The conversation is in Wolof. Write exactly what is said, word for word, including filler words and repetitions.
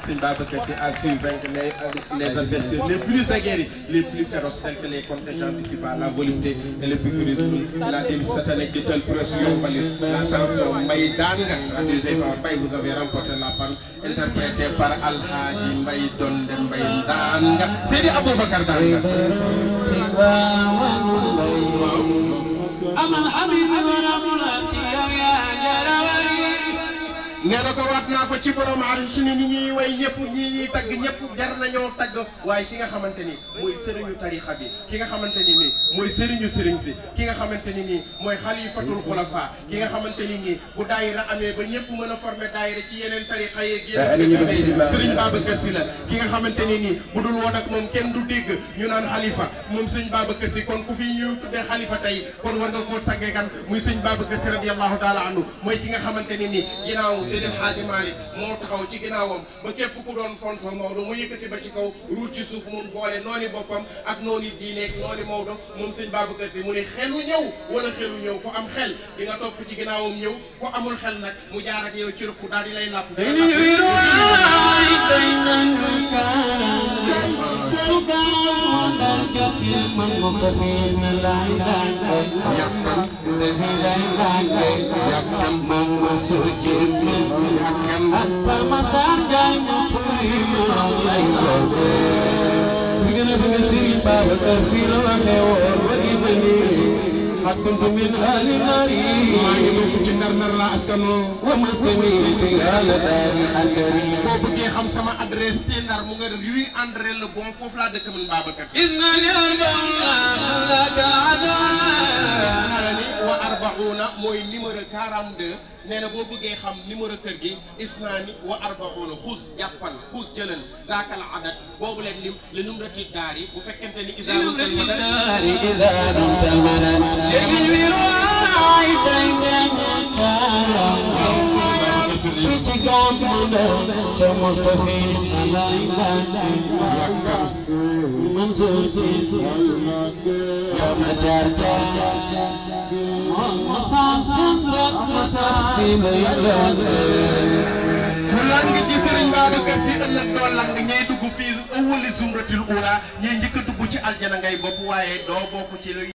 Serigne Babacar Sy a su vaincre les, les adversaires les plus aguerris, les plus féroces, tels que les contingents dissipats, la volupté et le picurisme, la délice satanique de tel presse valu. La chanson Mbaye Danga, traduisée par Mbaye, vous avez remporté la panne, interprétée par Al-Hadi Mbaye Donde Mbaye Danga. C'est dit Aboubacar Danga. nee na ko waat naa ko ci borom arsh ni ñi ñuy way ñëpp ñi ñuy tagg ñëpp jar nañoo tagg waaye ki nga xamante ni mooy sëriñu tarixa bi ki nga xamante ni nii mooy sëriñu sëriñ si ki nga xamante ni nii mooy xalifatul xulafa ki nga xamante ni nii bu daayira amee ba ñëpp mën a former daayira ci yeneen tarixa yeeg yeneen sëriñ Babacar Sy la ki nga xamante ni nii bu dul woon ak moom kenn du dégg ñu naan xalifa moom sëñ Babacar Sy kon ku fi ñu tuddee xalifa tey kon war nga koo saggee kan muy sëñ Babacar Sy radiyallahu taala anhu mooy ki nga xamante ni nii ginnaaw Seydi Hadji Malick moo taxaw ci ginnaawam ba képp ku doon fonto Maodo mu yëkkati ba ci kaw ruut ci suuf mun boole nooni boppam ak nooni diineeg nooni Maodo moom sëñ Babacar Sy mu ne xelu ñëw wala xelu ñëw ku am xel di nga topp ci ginnaawam ñëw ku amul xel nag mu jaar ak yow ci rukk daal di lay làpp كنت من أهل النار ما يملك جنر نر لا أسكنه ومسكني بلال داري الكريم وبكي خمسة ما أدرس تندر مغير يوي أندري لبون فوفلا دك من بابكر إذن الأربعون لك عداء إسناني وأربعون موي نمر كارم دو نينا بو بغي خم نمر كër gi إسناني وأربعون خوز جابال خوز جلل ذاك العدد بوبو لين لم لنمرتي داري بو فكنتي ني إذا رمت المدد إذا رمت المدد لكن وراي دايما في تجام مصطفين منصور في يوم ترجع مصاصم لك مصاصي ليلان lang ci Serigne Babacar Sy ëllëg doo lang ñay dugg fii awwali zumratil ula ñay njëkk a dugg ci aljana ngay bopp waaye doo bokk ci